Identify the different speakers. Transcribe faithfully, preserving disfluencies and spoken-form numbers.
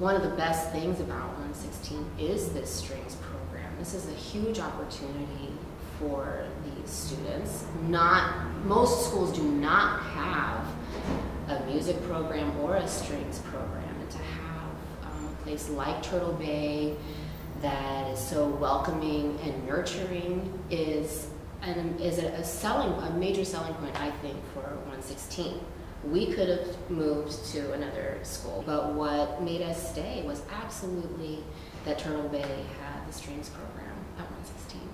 Speaker 1: one of the best things about one sixteen is this strings program. This is a huge opportunity for these students. Not, most schools do not have a music program or a strings program, and to have um, a place like Turtle Bay that is so welcoming and nurturing is and is a, a selling, a major selling point, I think, for one sixteen. We could have moved to another school, but what made us stay was absolutely that Turtle Bay had the strings program at one sixteen.